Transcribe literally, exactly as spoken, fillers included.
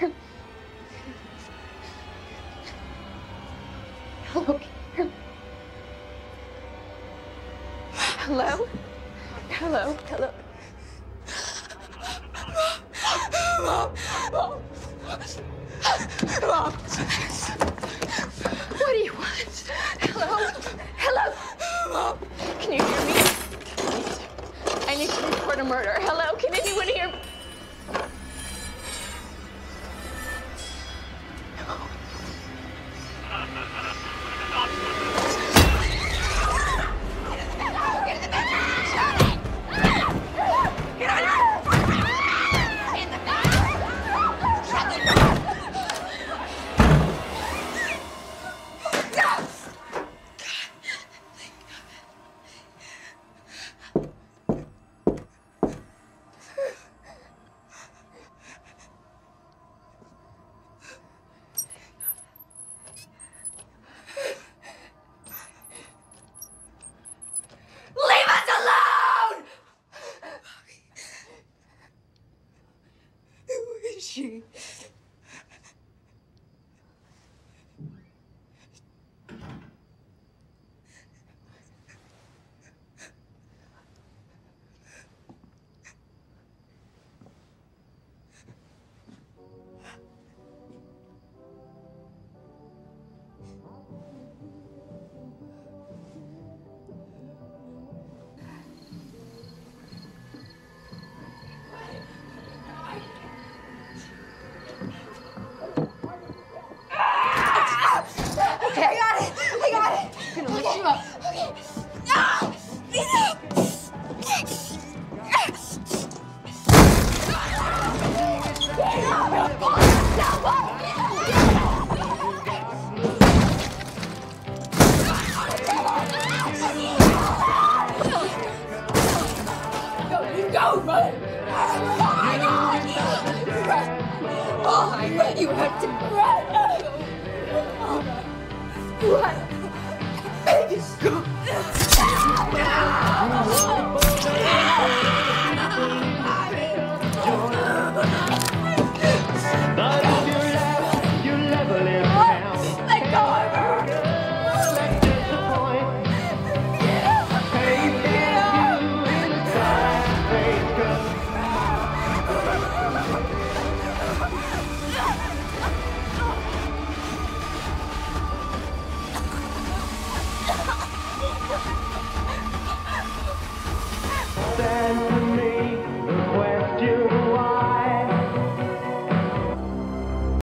Hello? Hello? Hello? Hello? Mom! Mom! Mom! What do you want? Hello? Hello? Mom! Can you hear me? I need to report a murder. Hello? Can anyone hear me? She. Okay, I got it. I got it. I'm gonna lift you up. Okay. No! Go, run! Oh, you have to run! Run! Go!